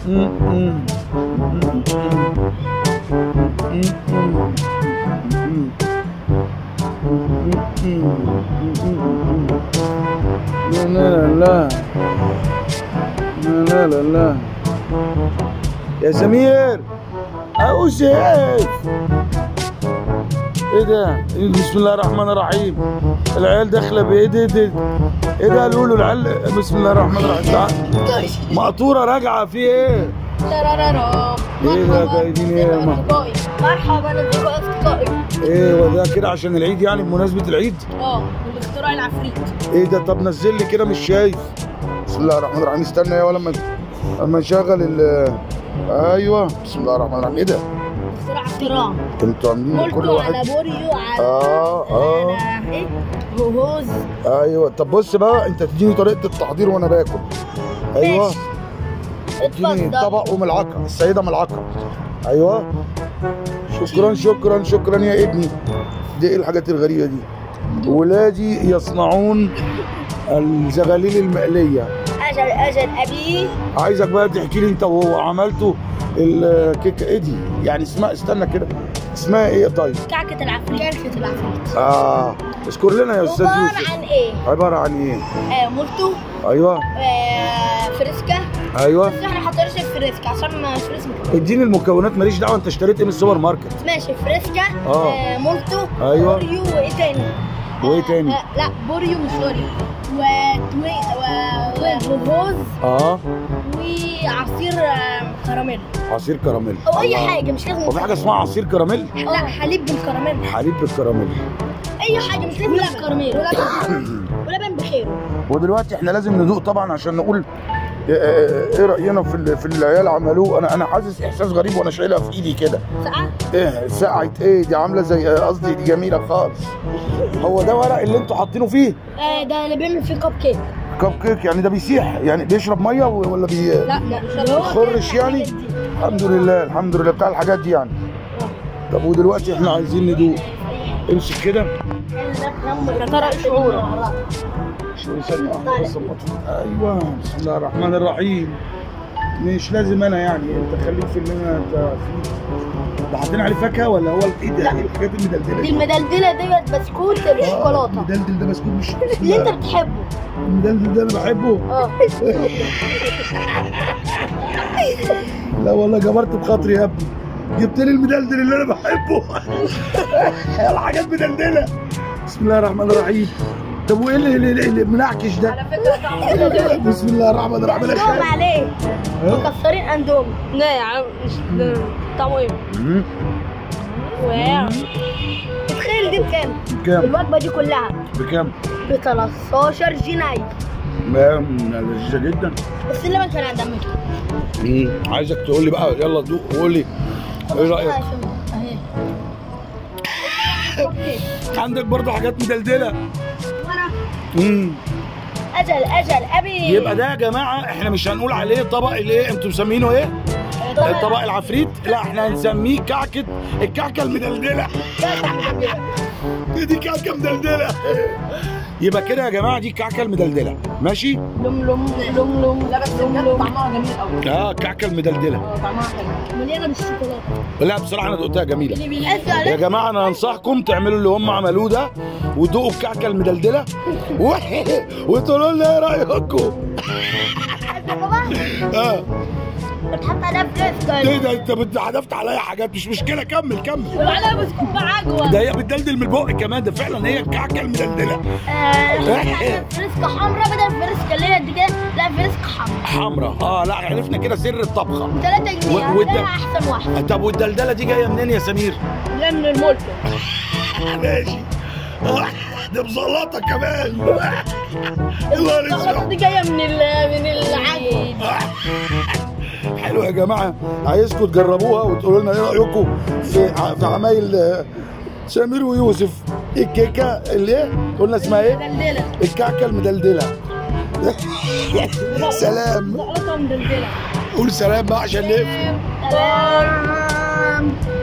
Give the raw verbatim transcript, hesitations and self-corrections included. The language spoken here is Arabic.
لا لا لا لا لا لا يا سمير أبو سيف. ايه ده؟ بسم الله الرحمن الرحيم. العيال داخله بايه ده؟ ده ايه ده؟ قالوا له العيال بسم الله الرحمن الرحيم. مقطوره راجعه في ايه؟ ترارارا. ايه ده جايبين ايه؟ مرحبا اصدقائي اصدقائي. ايه وده كده عشان العيد يعني بمناسبه العيد؟ اه بالاختراع العفريت. ايه ده؟ طب نزل لي كده مش شايف. بسم الله الرحمن الرحيم. استنى يا ولا لما لما نشغل ال ايوه بسم الله الرحمن الرحيم. ايه ده؟ اختراع انتوا عاملين كل واحد على بوريو على اه اه ايه هوز. ايوه طب بص بقى انت تديني طريقه التحضير وانا باكل. ايوه اديني طبق وملعقه. السيده ملعقه. ايوه شكرا شكرا شكرا يا ابني. دي ايه الحاجات الغريبه دي؟ ولادي يصنعون الزغاليل المقليه. اجل اجل ابي. عايزك بقى تحكي لي انت وهو عملتوا الكيكه ايه دي؟ يعني اسمها استنى كده اسمها ايه طيب؟ كعكه العفريت. كعكه العفريت. اه اذكر لنا يا استاذ يوسف. عباره عن ايه؟ عباره عن ايه؟ آه مولتو. ايوه. آه فريسكا. ايوه. بس احنا حاطينش الفريسكا عشان ما فريسكا. اديني المكونات ماليش دعوه انت اشتريت ايه من السوبر ماركت. ماشي فريسكا. اه, آه مولتو. ايوه. بوريو وايه تاني؟ وايه تاني؟ آه لا بوريو مش اوريو. وتوي وهوز. اه وعصير كراميل. عصير كراميل او اي حاجه مش لازم. هو في حاجه اسمها عصير كراميل؟ لا حليب بالكراميل. حليب بالكراميل. اي حاجه مش لازم كراميل ولا ولبن بخير. ودلوقتي احنا لازم ندوق طبعا عشان نقول ايه راينا في في اللي العيال عملوه. انا انا حاسس احساس غريب وانا شايلها في ايدي كده. ساقعه؟ ايه سقعه ايه دي؟ عامله زي قصدي دي جميله خالص. هو ده ورق اللي انتوا حاطينه فيه؟ آه ده اللي بيعمل فيه كب كيك. كب كيك يعني ده بيسيح يعني بيشرب ميه ولا بي لا لا بيخرش يعني؟ الحمد لله الحمد لله بتاع الحاجات دي يعني. طب ودلوقتي احنا عايزين ندوق. امسك كده. يا ترى ايه شعورك؟ شوي ثانية واحدة بس. ايوه بسم الله الرحمن الرحيم. مش لازم انا يعني انت خليك في اللي انا فيه. ده حاطين عليه فاكهة ولا هو ايه ده؟ ايه الحاجات المدلدلة دي؟ المدلدلة ديت بسكوت بالشوكولاتة. المدلدل ده بسكوت مش اللي انت بتحبه. المدلدل ده انا بحبه؟ اه لا والله جبرت بخاطري يا ابني. جبت لي المدلدل اللي انا بحبه. الحاجات مدلدلة. بسم الله الرحمن الرحيم. طب وايه اللي اللي منعكش ده؟ على فكرة طعمه بسم الله الرحمن الرحيم. اندومي عليه. مكسرين اندومي. لا يا عم مش طعمه ايه؟ واو. تخيل دي بكام؟ بكام؟ الوجبة دي كلها بكام؟ ب تلتاشر جنيه. لذيذة جدا. بس اللبن كان عند عمتي. امم عايزك تقول لي بقى يلا دوق وقول لي ايه رايك؟ اهي. عندك برضه حاجات مدلدله. وانا امم اجل اجل ابي. يبقى ده يا جماعه احنا مش هنقول عليه طبق الايه انتوا مسمينه ايه؟ طبق العفريت. لا احنا هنسميه كعكه الكعكه المدلدله. دي كعكه مدلدله. يبقى كده يا جماعه دي الكعكه المدلدله ماشي؟ لم لم لم لم. لا بس بجد طعمها جميل قوي. اه الكعكه المدلدله. اه طعمها حلو. مليانه بالشوكولاته. لا بصراحه انا دقتها جميله. يا جماعه انا انصحكم تعملوا اللي هم عملوه ده وتدوقوا الكعكه المدلدله وتقولوا لنا ايه رايكم. اه بتحط عليها فريسكا. ايه ده انت حدفت عليا حاجات مش مشكله. كمل كمل. وعليها بسكوت بعجوه. ده هي بتدلدل من البق كمان. ده فعلا هي الكعكه المدلدله. آه فريسكا حمراء بدل فريسكا اللي هي دي كده. لا فريسكا حمراء. حمراء اه. لا عرفنا كده سر الطبخه. تلاتة جنيه. والد... ده احسن واحد. طب والدلدله دي جايه منين يا سمير؟ جايه من المولتو. ماشي. ده بزلطه كمان. الزلطه دي جايه من من العجوه. حلو يا جماعه. عايزكم تجربوها وتقولوا لنا ايه رايكم في في عمايل سمير ويوسف. الكيكه اللي ايه؟ قلنا اسمها ايه؟ مدلدله. الكعكه المدلدله. سلام. زقلطه مدلدله. قول سلام بقى عشان نقفل. سلام.